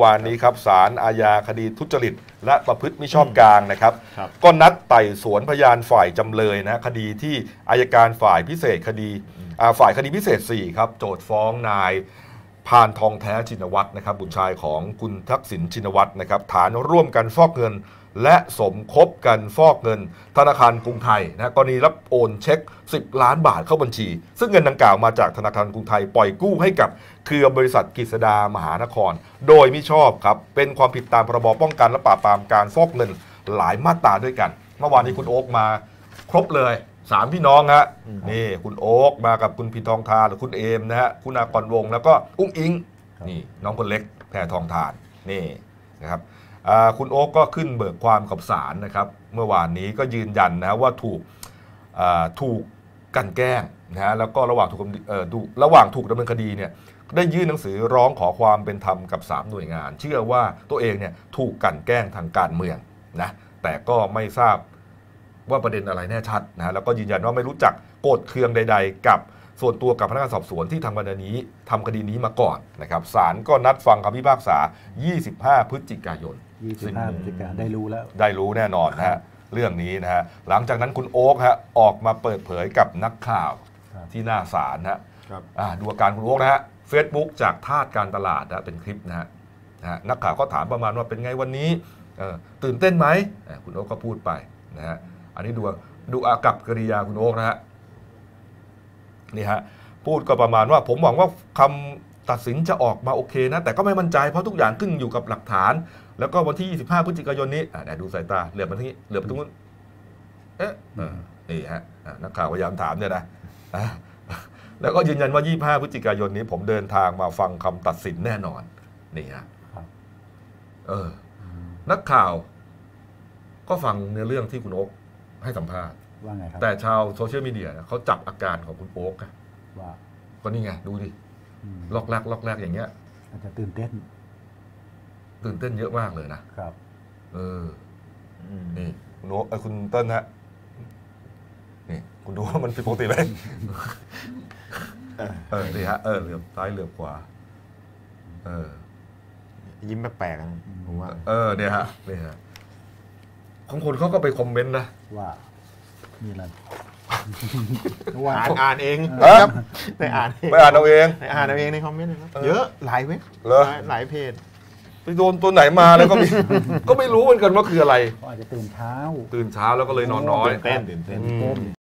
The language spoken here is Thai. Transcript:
วานนี้ครับศาลอาญาคดีทุจริตและประพฤติมิชอบกลางนะครับก็นัดไต่สวนพยานฝ่ายจำเลยนะคดีที่อัยการฝ่ายพิเศษคดีฝ่ายคดีพิเศษ4ครับโจทก์ฟ้องนายพานทองแท้ชินวัตรนะครับบุตรชายของคุณทักษิณชินวัตรนะครับฐานร่วมกันฟอกเงินและสมคบกันฟอกเงินธนาคารกรุงไทยนะกรณีรับโอนเช็ค10 ล้านบาทเข้าบัญชีซึ่งเงินดังกล่าวมาจากธนาคารกรุงไทยปล่อยกู้ให้กับเครือบริษัทกฤษดามหานครโดยมิชอบครับเป็นความผิดตามพรบป้องกันและปราบปรามการฟอกเงินหลายมาตราด้วยกันเมื่อวานนี้คุณโอ๊คมาครบเลย3 พี่น้องฮะนี่คุณโอ๊คมากับคุณพินทองทานหรือคุณเอมนะฮะคุณากรวงแล้วก็อุ้งอิงนี่น้องคนเล็กแพรทองทานนี่นะครับคุณโอ๊คก็ขึ้นเบิกความกับศาลนะครับเมื่อวานนี้ก็ยืนยันนะว่าถูกกันแกล้งนะฮะแล้วก็ระหว่างถูกดำเนินคดีเนี่ยได้ยื่นหนังสือร้องขอความเป็นธรรมกับ3 หน่วยงานเชื่อว่าตัวเองเนี่ยถูกกันแกล้งทางการเมืองนะแต่ก็ไม่ทราบว่าประเด็นอะไรแน่ชัดนะแล้วก็ยืนยันว่าไม่รู้จักโกรธเคืองใดๆกับส่วนตัวกับพนักงานสอบสวนที่ทำคดีนี้มาก่อนนะครับศาลก็นัดฟังคำพิพากษา25 พฤศจิกายน 25 พฤศจิกายนได้รู้แน่นอนนะฮะเรื่องนี้นะฮะหลังจากนั้นคุณโอ๊คฮะออกมาเปิดเผยกับนักข่าวที่หน้าศาลนะดูอาการคุณโอ๊คนะฮะ Facebook จากทาสการตลาดนะเป็นคลิปนะฮะนักข่าวก็ถามประมาณว่าเป็นไงวันนี้ตื่นเต้นไหมคุณโอ๊คก็พูดไปนะฮะอันนี้ดูอากับกิริยาคุณโอ๊คนะฮะนี่ฮะพูดก็ประมาณว่าผมหวังว่าคำตัดสินจะออกมาโอเคนะแต่ก็ไม่มั่นใจเพราะทุกอย่างขึ้นอยู่กับหลักฐานแล้วก็วันที่25 พฤศจิกายนนี้ดูสายตาเหลือบมาที่นี้เหลือบไปตรงนู้นนี่ฮะนักข่าวพยายามถามเนี่ยนะแล้วก็ยืนยันว่า25 พฤศจิกายนนี้ผมเดินทางมาฟังคำตัดสินแน่นอนนี่ฮะนักข่าวก็ฟังในเรื่องที่คุณโอ๊คให้สัมภาษณ์ว่าไงครับแต่ชาวโซเชียลมีเดียเขาจับอาการของคุณโอ๊คว่าก็นี่ไงดูดิล็อกแรกอย่างเงี้ยอาจจะตื่นเต้นเยอะมากเลยนะครับนี่คุณโอ๊คคุณเติ้ลฮะนี่คุณดูว่ามันผิดปกติไหมนี่ฮะเหลือบซ้ายเหลือบขวายิ้มแปลกๆผมว่าเนี่ยฮะของคนเขาก็ไปคอมเมนต์นะว่ามีอะไรอ่านเองไปอ่านเอาเองในคอมเมนต์นะครับเยอะหลายเว็บหลายเพจไปโดนตัวไหนมาแล้วก็ไม่รู้เหมือนกันว่าคืออะไรอาจจะตื่นเช้าแล้วก็เลยนอนน้อยตื่นเต้น